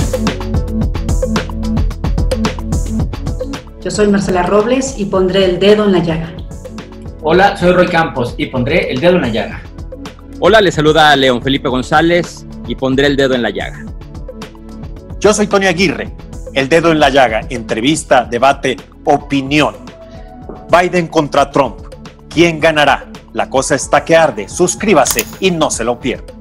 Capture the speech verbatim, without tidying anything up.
Yo soy Marcela Robles y pondré el dedo en la llaga. Hola, soy Roy Campos y pondré el dedo en la llaga. Hola, les saluda León Felipe González y pondré el dedo en la llaga. Yo soy Tony Aguirre, el dedo en la llaga, entrevista, debate, opinión. Biden contra Trump, ¿quién ganará? La cosa está que arde, suscríbase y no se lo pierda.